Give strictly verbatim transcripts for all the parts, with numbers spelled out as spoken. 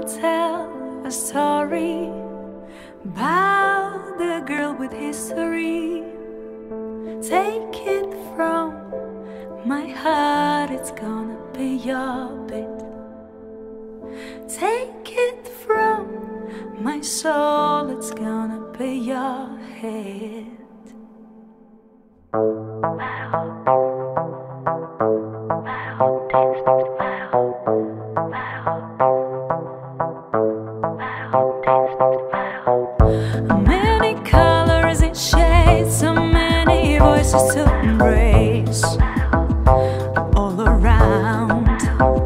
tell a story about the girl with history. Take it from my heart, it's gonna be your bit. Take it from my soul, it's gonna be your head. Many colors and shades, so many voices to embrace all around.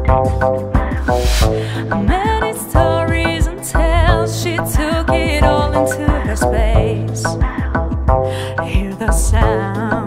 Many stories and tales, she took it all into her space. Hear the sound.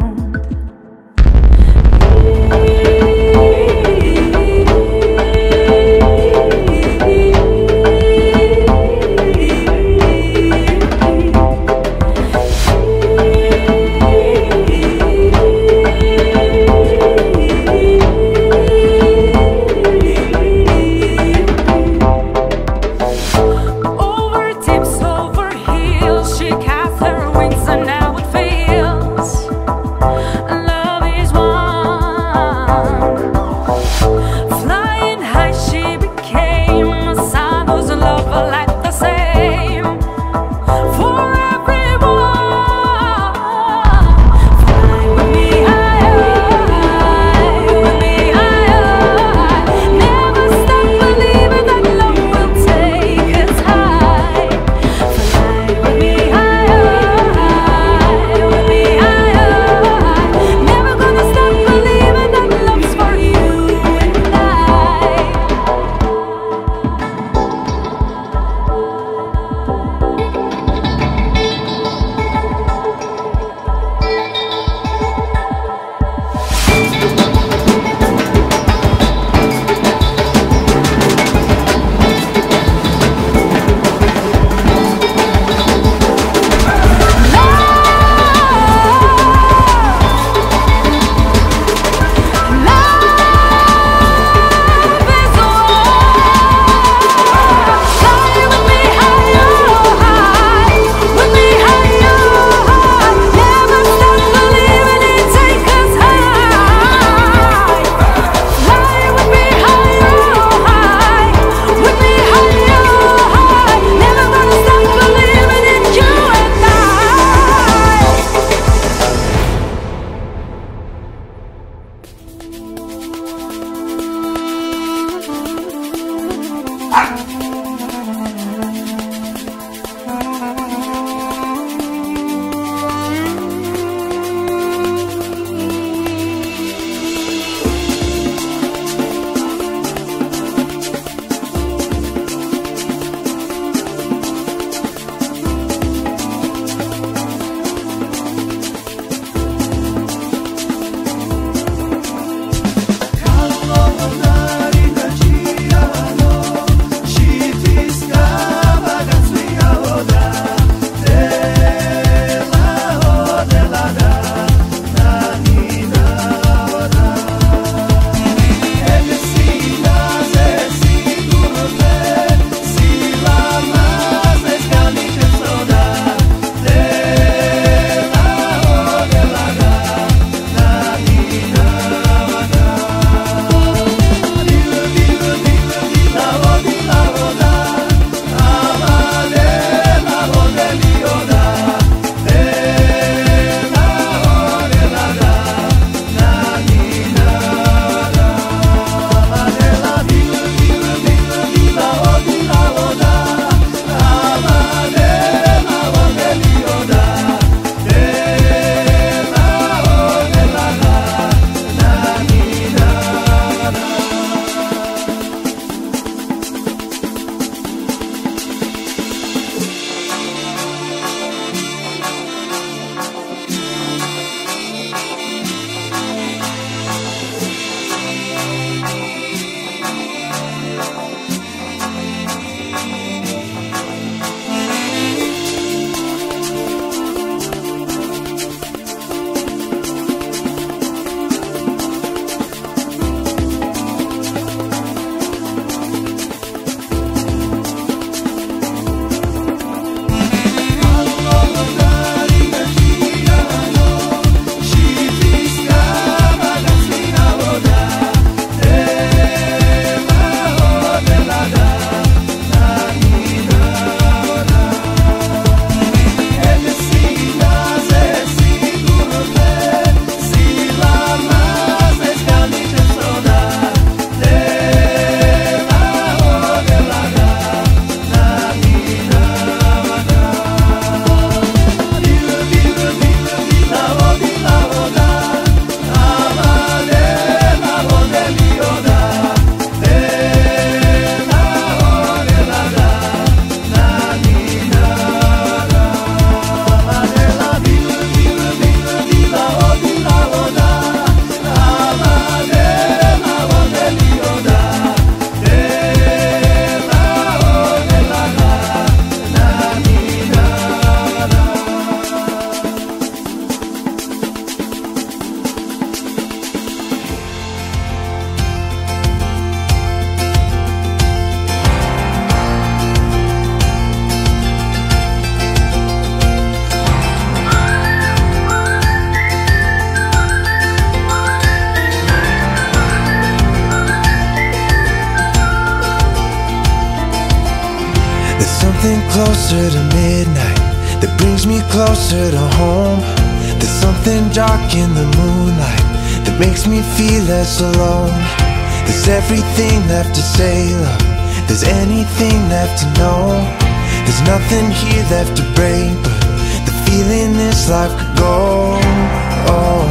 something closer to midnight that brings me closer to home. There's something dark in the moonlight that makes me feel less alone. There's everything left to say, love. There's anything left to know. There's nothing here left to break, but the feeling this life could go. Oh,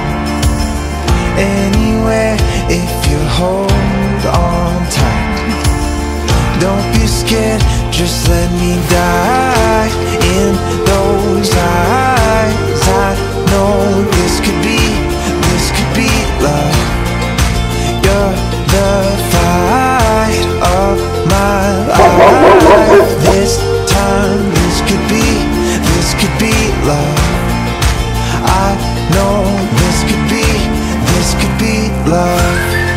anywhere if you hold on tight. Don't be scared, just let me die in those eyes. I know this could be, this could be love. You're the fight of my life. This time, this could be, this could be love. I know this could be, this could be love.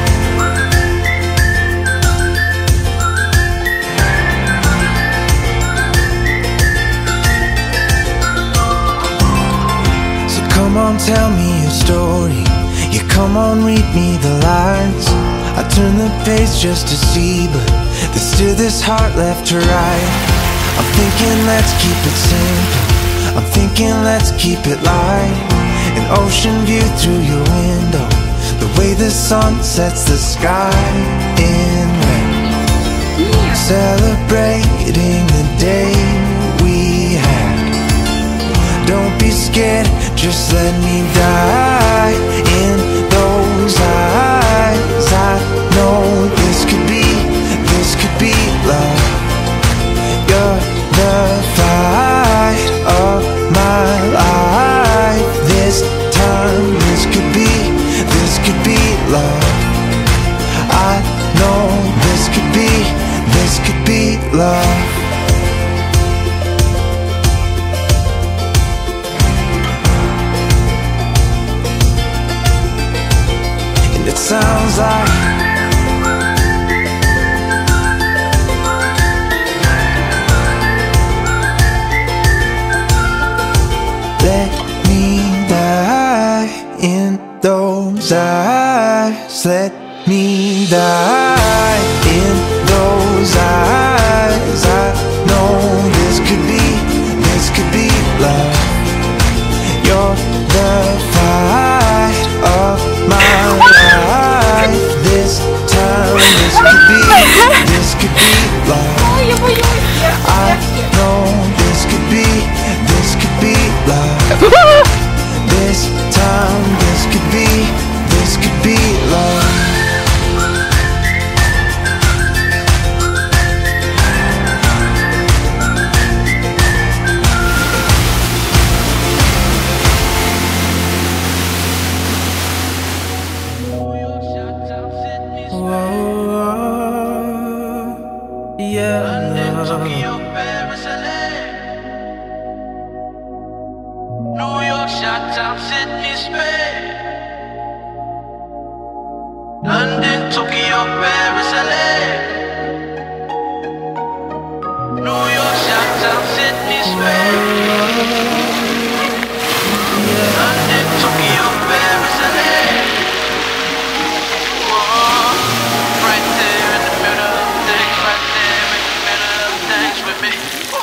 Come on, tell me your story. Yeah, come on, read me the lines. I turn the page just to see, but there's still this heart left to write. I'm thinking let's keep it simple. I'm thinking let's keep it light. An ocean view through your window, the way the sun sets the sky in red. Celebrating the day we had. Don't be scared, just let me die in those eyes. I know this could be, this could be love. You're the fight of my life. This time, this could be, this could be love. I know this could be, this could be love. It sounds like let me die in those eyes. Let me die in those eyes. I know this could be, this could be love. You're the fight of my life. This time, this could be, this could be love. I know this could be, this could be love. This time, this could be, this could be love. London, Tokyo, Paris, L A. New York, Chi-Town, Sydney, Spain. London, Tokyo, Paris, L A. Whoa, right there in the middle of things, right there in the middle of things with me.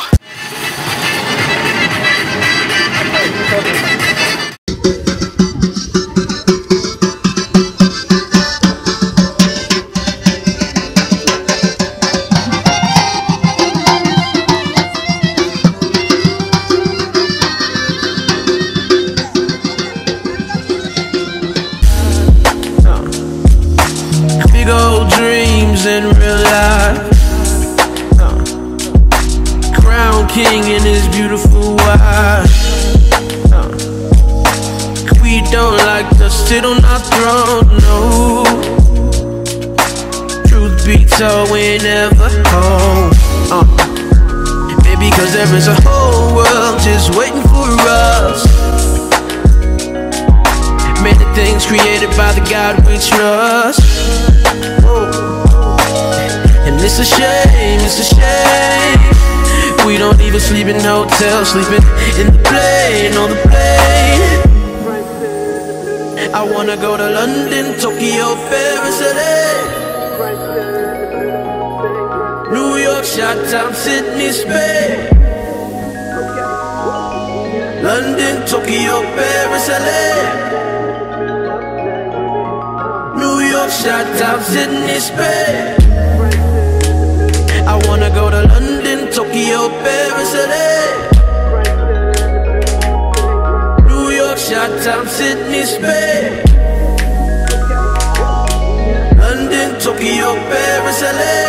In real life, uh, crown king and his beautiful wife. Uh, we don't like to sit on our throne, no. Truth be told, we ain't never home. Uh, maybe cause there is a whole world just waiting for us. Many things created by the God we trust. Whoa. And it's a shame, it's a shame. We don't even sleep in hotels, sleeping in the plane, on the plane. I wanna go to London, Tokyo, Paris, L A, New York, York, Chi-Town, Sydney, Spain, London, Tokyo, Paris, L A. New York, Chi-Town, Sydney, Spain. I wanna go to London, Tokyo, Paris, L A. New York, Chi-Town, Sydney, Spain, London, Tokyo, Paris, L A.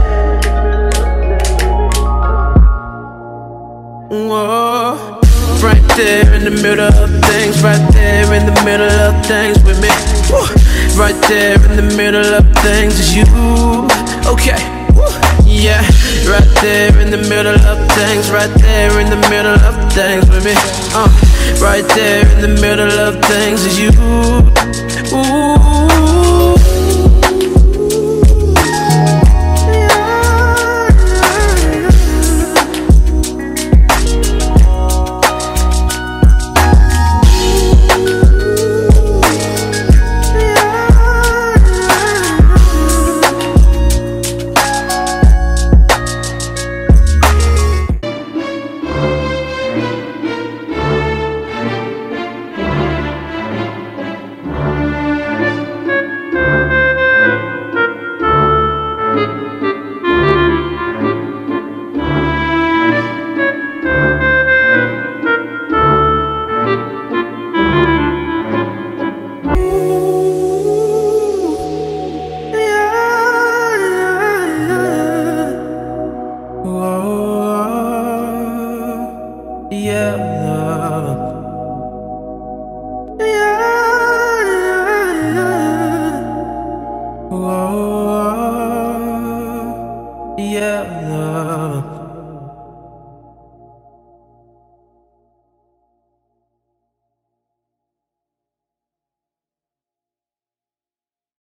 Whoa. Right there in the middle of things, right there in the middle of things with me. Woo. Right there in the middle of things is you. Okay, woo. Yeah. Right there in the middle of things, right there in the middle of things with me. Uh. Right there in the middle of things is you. Ooh. Yeah, yeah, yeah.